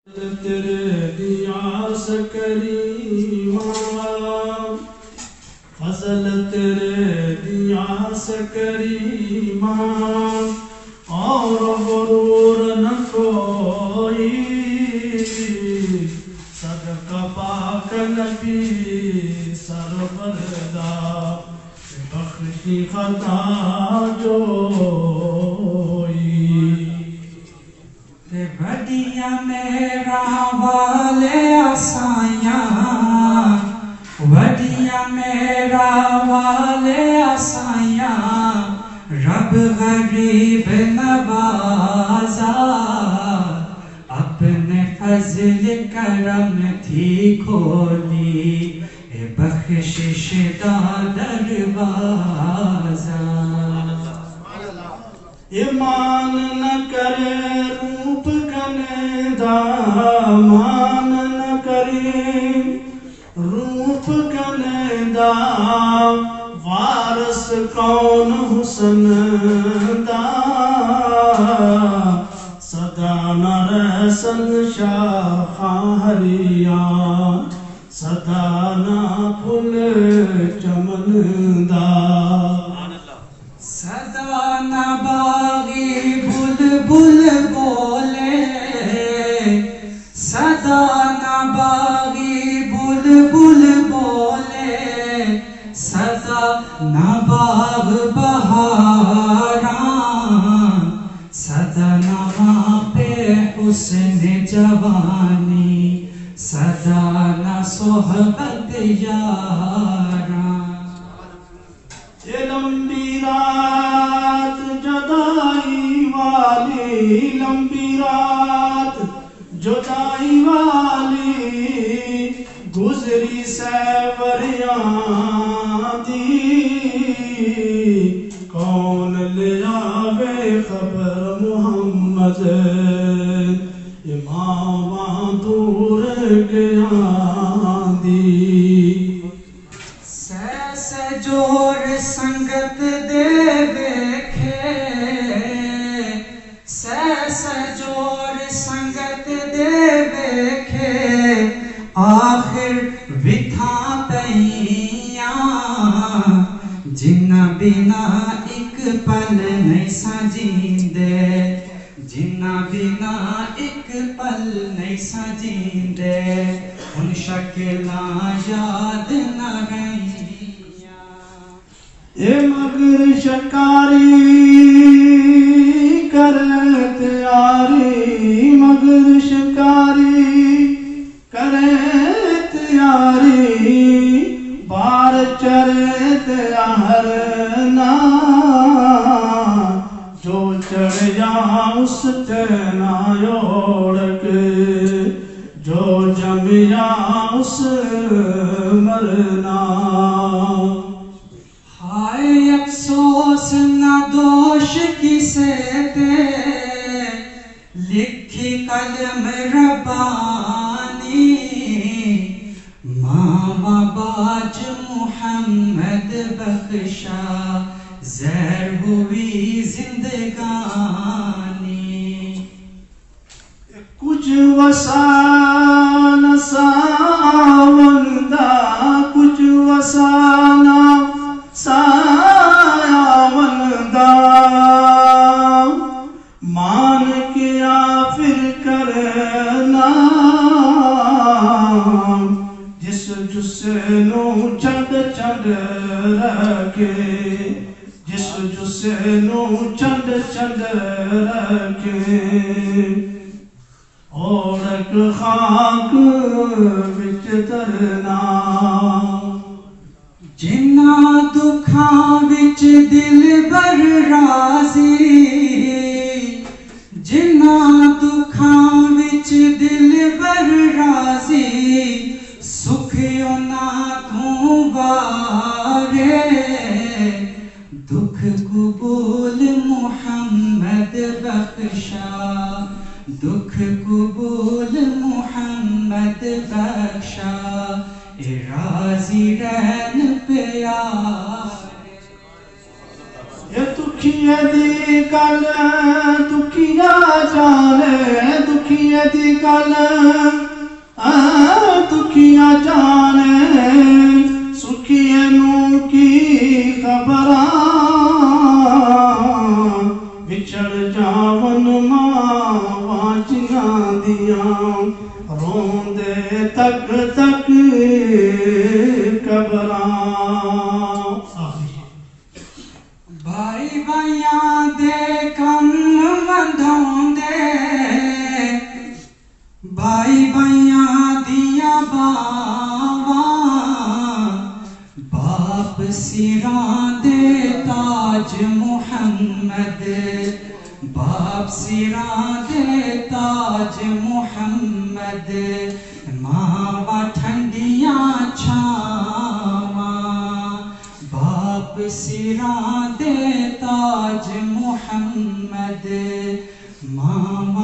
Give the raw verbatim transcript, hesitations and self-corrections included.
تیرے دیا سے کریمہ فضل تیرے دیا سے کریمہ اور غرور نہ کوئی صدقہ پاک نبی سروردا بخشی خطا جوئی بڑیا میرا والے آسائیاں وڈیا میرا والے آسائیاں رب غریب نوازا اپنے فضل کرم تھی کھولی اے بخشش دا دروازہ ایمان نہ کرے روپ کنیدا مان نہ کرے روپ کنیدا وارث کون حسن دا صدا نہ رسن شاخاں ہریاں صدا نہ پھل چمن دا صدا نہ باغی بلبل بولے صدا نہ باغی بلبل بولے صدا نہ باغ بہاراں صدا نہ وہاں پہ حسن جوانی صدا نہ صحبت یاراں یہ لمبی رات جدائی والی لمبی رات جدائی والی گزری سیوریاں دی کون لے آوے خبر محمد امام دور گیا دی سہ جور سنگت دے دیکھے سہ جور سنگت دے دیکھے آخر وتھا تیاں جنہ بنا ایک پل نہیں سجیندے جنہ بنا ایک پل نہیں سجیندے ان شکلاں یاد نہ رہی اے مگر شکاری کرے تیاری مگر شکاری کرے تیاری بار چرے تیارنا جو چڑھ جا اس ٹینا یوڑک جو جم جا اس مرنا ہائے افسوس نہ دوش کسے تے لکھی قلم ربانی ماں و باج محمد بخشا زہر ہوئی زندگانی کچھ وسان ساوندہ کچھ وسانا ساوندہ مان کیا پھر کرنا جس جسے نو چند چند رکھے جس جسے نو چند چند رکھے اوڑک خاک وچ ترنا جنہ دکھاں وچ دل بر راضی جنہ دکھاں وچ دل بر راضی سکھیوں نہ توں بارے دکھ قبول محمد بخشا دکھ قبول محمد بخشا اے راضی رہن پیارے یہ دکھیے دی گل دکھیا جانے دکھ अखिए दी गल दुखिया जाने सुखिए नू की खबरां विछड़ जावन मावां जियां दियां रोंदे तक तक कबरां भाई भाइयां दे कम वधाउंदे भाई भाइयां दिया बावां बाप सिरां दे ताज मुहम्मद बाप सिरां दे ताज मुहम्मद मावा ठंडियां छावां बाप सिरां दे ताज मुहम्मद मां